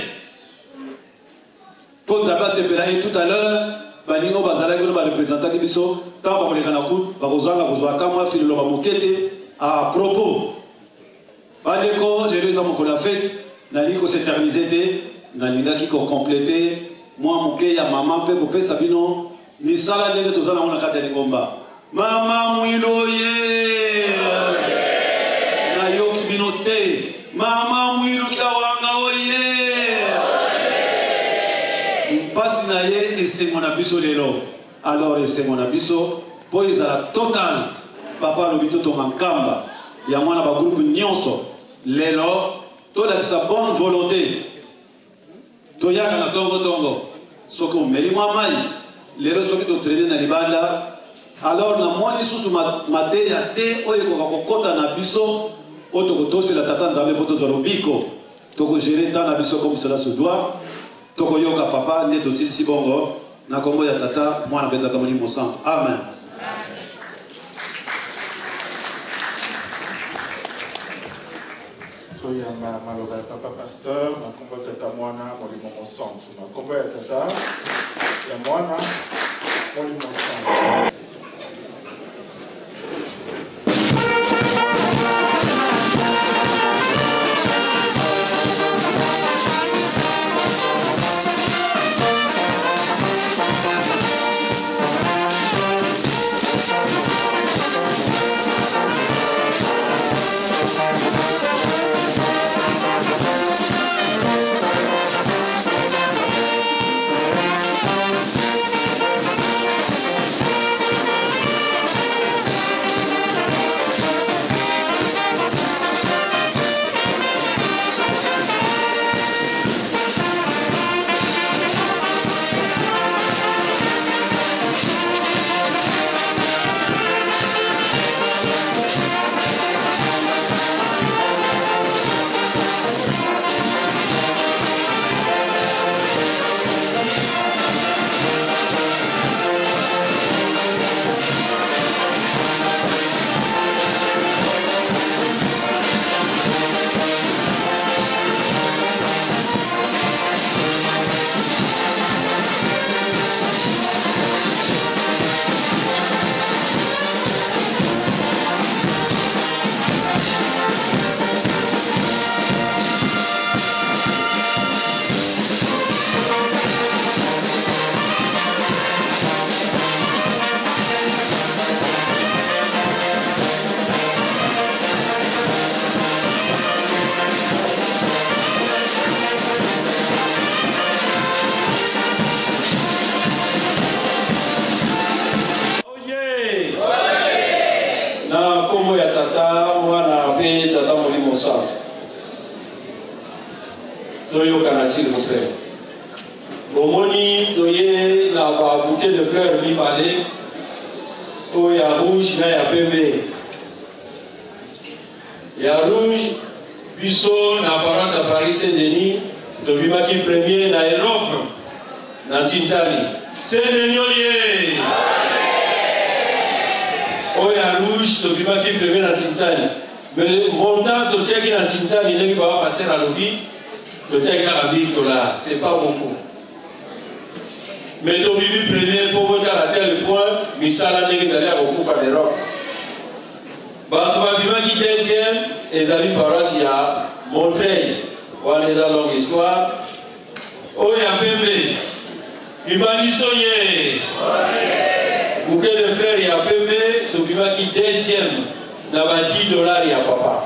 Pour Nzambe sepela tout à l'heure baningo bazalaki no ba représenter ki biso tant ba koleka na ku ba kozanga kozwa kama filo ba mokete à propos. Badeko les raisons pour la fête na liko s'éterniser te na lingaki ko compléter moi moke ya maman pe ko pesa bino misala ndenge tozala ona kata lingomba. Mama Mwilu ye na yoki binote Mama Mwilu kiawanga oye mpasi na ye esengo na biso lelo. Alors esengo na biso po ezala total papa lobito to mankamba ya mwana ba groupe nyonso lelo to la sa bonne volonté to yaka na tongo soko meli mwa mai lelo soki to traîner na libanda. Alors na moni susu mate ya te oyo kokota na biso oto kotosi la tata Nzambe poto zorobiko toko gérer tant na biso comme cela se doit toko yoka papa neto si bongo na kombo ya tata mwana pe tata Molimo Santo. Amen. Toyamba maloba papa pasteur na kombo tata mwana Molimo Santo na kombo ya tata ya mwana Molimo Santo. S'il vous plaît. Bomoni, doye, la bouquet de fleurs mi balé, Oh, il y a rouge, il y a pembe. Il y a rouge, Buisson, l'apparence à Paris Saint-Denis, Tobimaki premier dans l'Europe, dans Tinzani. Saint-Denis, oh, il y a rouge, Tobimaki premier dans Tinzani. Mais le montant, tu tiens qui dans Tinzani, il va passer à l'objet, tu tiens qui à $1000, c'est pas beaucoup. Mais Tobibi premier, pour voter à tel point, Misala n'est qu'à beaucoup faire des robes. Bantouabima qui deuxième, et Zali Paras, il y a Monteil, on a les longue histoire. Oh, il y a Pembe, il m'a dit soigné. Bouquet de frères, il y a Pembe, Tobima qui deuxième, n'a pas $10, il y a papa.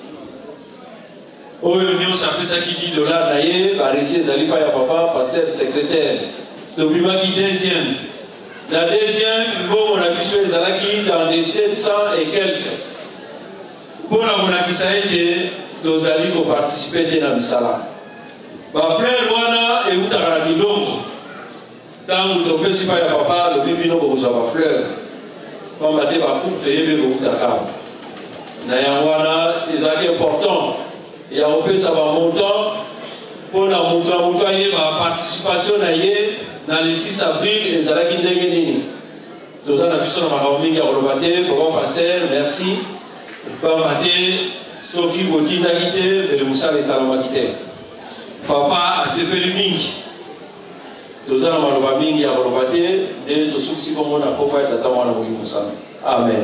Oh, il ça fait ça qui $10, d'ailleurs, bah, ici, Zali pas, il y a papa, pasteur, secrétaire. Tobima qui deuxième. La deuxième, bon, on a vu sur les Zalaki dans les 700 et quelques. Pour la monarchie, ça a été, nos amis qui ont participé dans le Misala. Ma frère Wana et Outaraki Longo. Tant que tu peux si pas y a papa, le bébé non pour ma fleur. Quand on a dit ma coupe, tu es bébé Outaraka. Naya Wana, ils ont important. Il y a un peu ça va montant. Pour la montant, ma participation dans le 6 avril, et Zalaki Ndegenini. Nous avons vu sur ma famille à Rolobate, pour mon pasteur, merci. Papa, Soki Botina Gite, et le Moussa et Salama Gite. Papa a séparé Mingi. Nous avons ma famille à Rolobate, et nous sommes si bon, on a papa et tata Wana Moussa. Amen.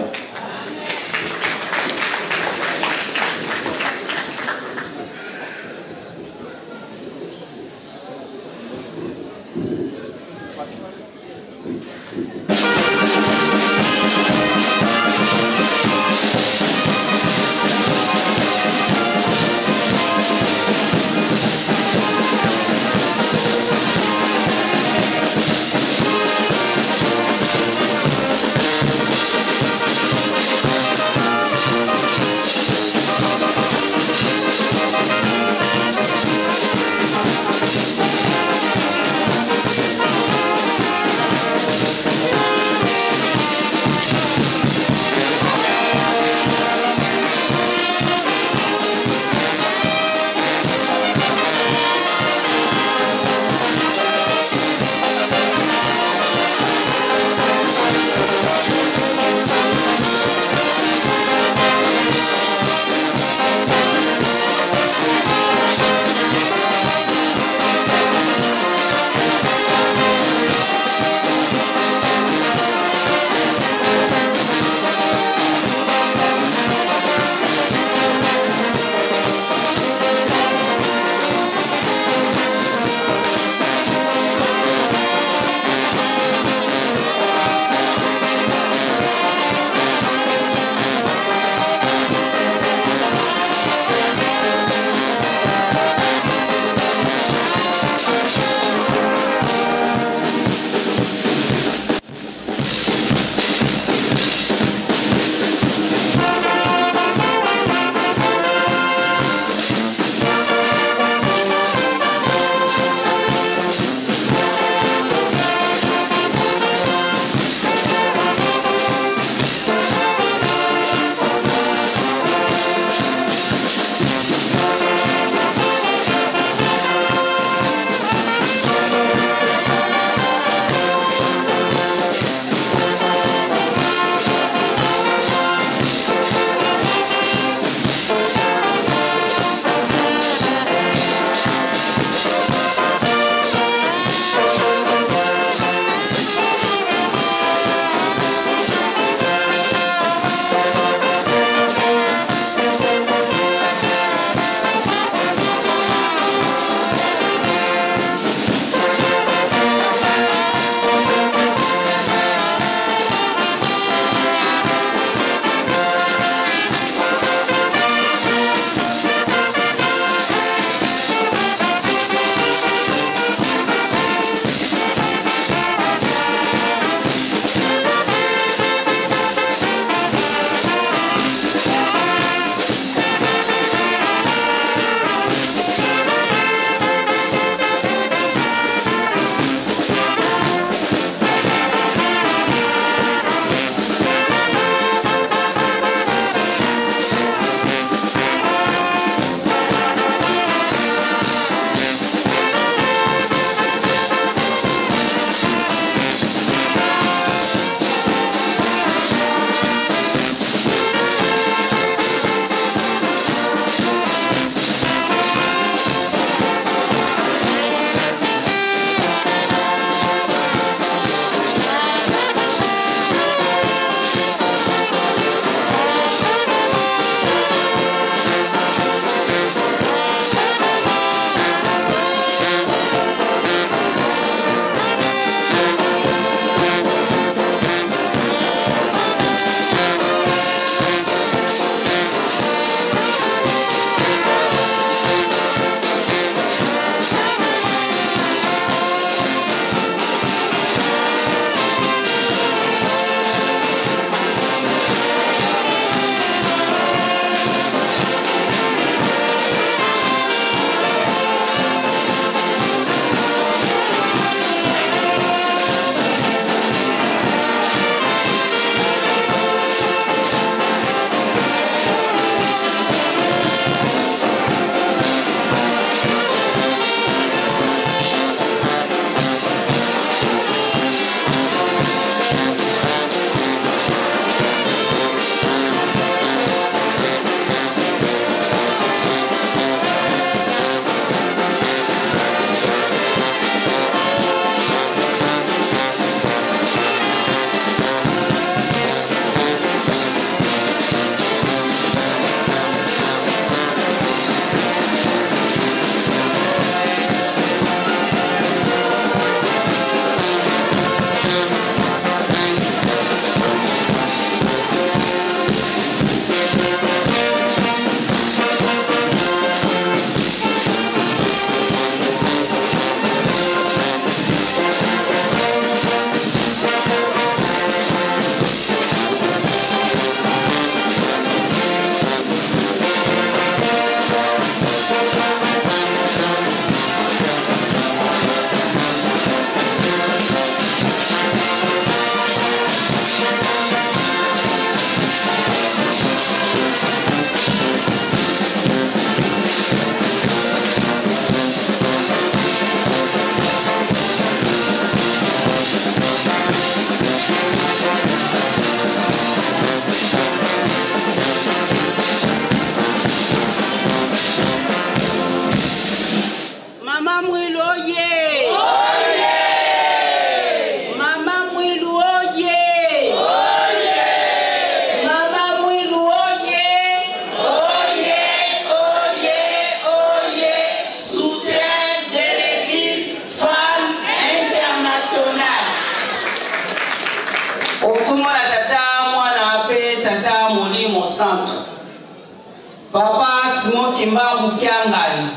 Centre. Papa Simon Kimbangu Kiangani.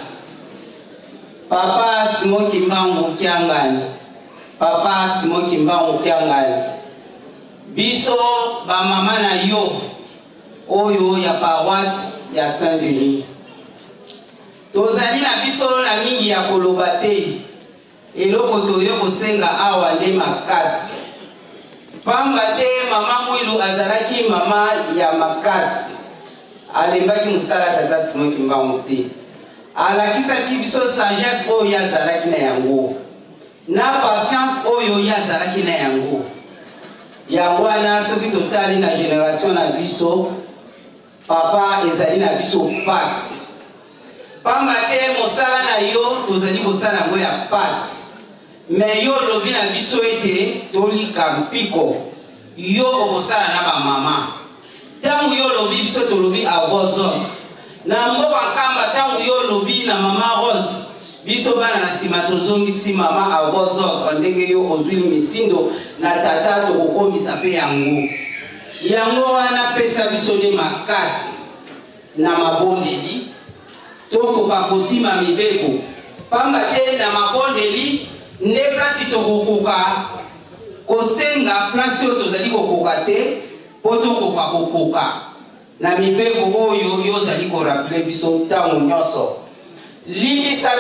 Papa Simon Kimbangu Kiangani. Papa Simon Kimbangu Kiangani. Biso ba mama na yo oyo ya paroisse ya Saint-Denis. Tozali na biso na mingi ya koloba te. Eloko toyo kosenga awa nde makasi. Pamba te mama Mwilu azalaki mama ya makasi. Alembaki musala tata Simon Kimbangu te. Alakisaki biso sagesse oyo azalaki na yango. Na patience oyo azalaki na yango. Yango wana soki totali na génération na biso, papa ezali na biso passe. Pamba te mosala na yo tozali kosala yango ya passe. Mais yo lobi na biso ete tolika mpiko. Yo okosala na ba mama. Tangu yo lobi biso tolobi à vos ordres. Na mboka kamba tangu yo lobi na mama Rose. Biso bana na sima tozongisi mama à vos ordres. Ndenge yo ozwi mitindo na tata tokokomisa pe yango. Yango wana pesa biso de makasi na mabondeli. Tokoka kosima mibeko. Pamba te na mabondeli ne place tokokoka kosenga place yo tozali kokoka te poto kokoka na mibeko oyo yo zali ko rappeler biso tango nyonso limbisa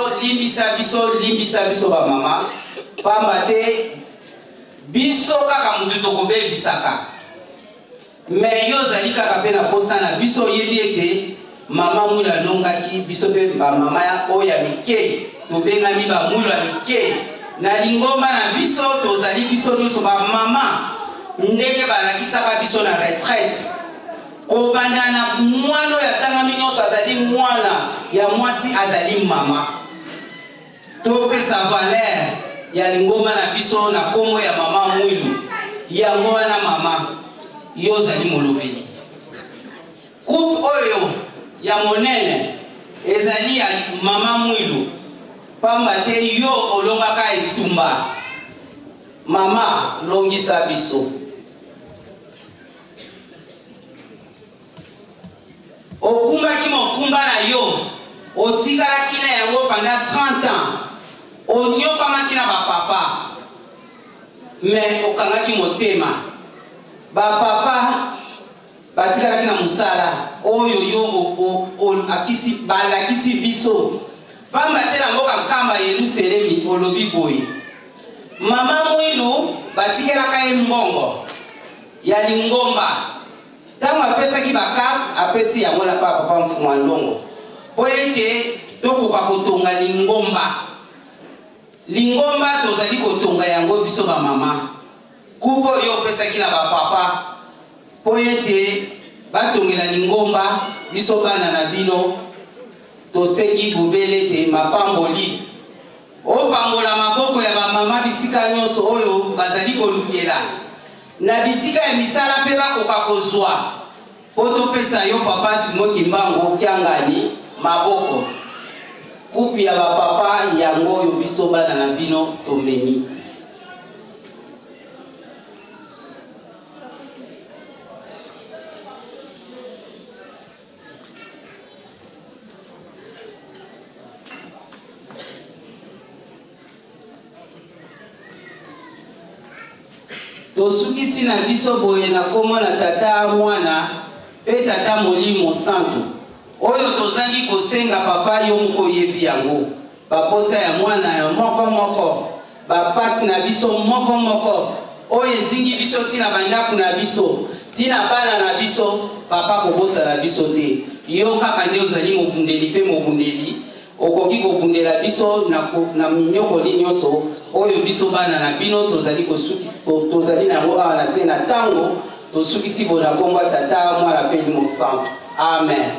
biso ba mama pamba te biso kaka mutu tokobebisaka mais yo zali kaka pe na posa na biso yebi ete mama Mwilu alongaki biso pe ba mama oyo ya mike tobengami ba Mwilu ya mike na lingomba na biso tozali biso nyonso ba mama ndenge balakisaka biso na retraite kobanda na mwana ya tangami nyonso azali mwana ya mwasi azali mama topesa valeur ya lingomba na biso na kombo ya mama Mwilu yango wana mama yo ozali molobeli coupe oyo ya monene ezali ya mama Mwilu pamba te yo olongaka etumba mama longisa biso okumbaki mokumba na yo otikalaki na yango pendant 30 ans onyokamaki na bapapa mais okangaki motema bapapa batikalaki na musala oyo yo balakisi biso pamba te na mboka nkamba Yerusalemi olobi boye mama Mwilu batikelaka ye mbongo ya lingomba tango apesaki bakarte apesi yango na papa mfuma ndongo po ete tokoka kotonga lingomba tozali kotonga yango biso ba mama kupo yo opesaki na bapapa po ete batongela lingomba biso bana na bino tosengi bobele te mapamboli opambola maboko ya bamama bisika nyonso oyo bazali kolukela na bisika ya misala mpe bakoka kozwa po topesa yo papa Simon Kimbangu Kiangani maboko kupi ya bapapa yango oyo biso bana na bino tomemi. Tosukisi na biso boye na komo na tata mwana pe tata Molimo Santo oyo tozangi kosenga papa yo moko yebi yango baposa ya mwana ya moko bapasi na biso moko oyo ezingi biso tina bandako na biso tina bana na biso papa kobosa na biso te yo kaka nde ozali mobundeli pe mobundeli okoki kobundela biso na minyokoli nyonso oyo biso bana na bino tozali nango awa na se na ntango tosukisi bona kombo tata mwana pe Molimo Santo. Amen.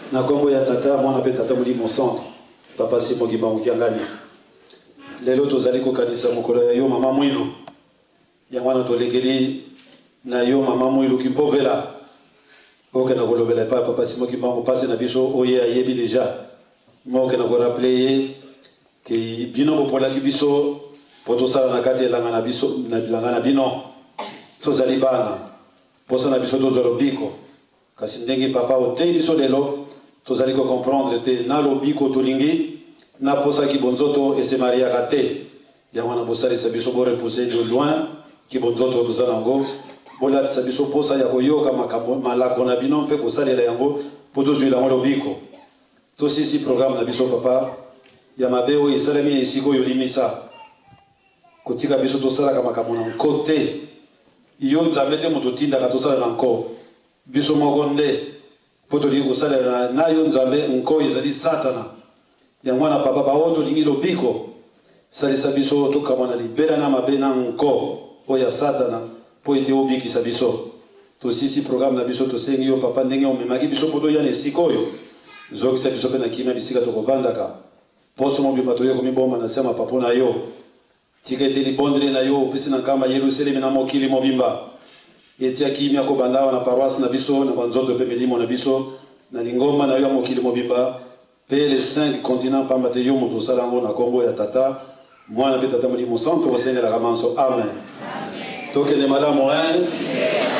na kombo ya tata mwana pe tata molimo centre papa Simon Kimbangu Kiangani lelo tozali kokanisa mokolo ya yo mama Mwilu ya mwana tolekeli na yo mama Mwilu kimpovela oke na kolobela pa papa Simon Kimbangu passe na biso oye ayebi déjà moke na ko rappeler que bino bopola ki biso poto sala na kati elanga na biso na bilanga na bino tozali bana posa na biso tozolo biko kasi ndenge papa otei biso lelo tozali ko comprendre te na lobiko tolingi na posa ki bonzoto ese maria kate ya wana bosali sa biso bo repousser de loin ki bonzoto tozala ngo bola sa biso posa ya koyoka makambo malako na bino mpe kosalela yango poto zuila ngo lobiko to sisi programme na biso papa ya mabeo esalemi esiko yolimisa kotika biso tosala kama kamona kote yo nzambe te moto tinda ka tosala na nko biso moko nde poto li kosala na yo nzambe nko ezali satana ya mwana papa ba oto lingi lobiko salisa biso to kama na libela na mabe na nko o ya satana po ete obikisa biso to sisi programme na biso to sengi yo papa ndenge o memaki biso poto ya nesiko yo zokisa biso pe na kimia bisika to kovandaka poso mo bima to yo komi bomba na sema papo na yo tika ete libondele na yo pesi na kama Yerusalemi na mokili mobimba etia kimia ko bandawa na paroisse na biso na banzoto pe melimo na biso na lingoma na yo mokili mobimba pe les 5 continents pamba te yo moto salango na kombo ya tata mwana pe tata molimo santo osenga la ramanso amen. Toke ne madame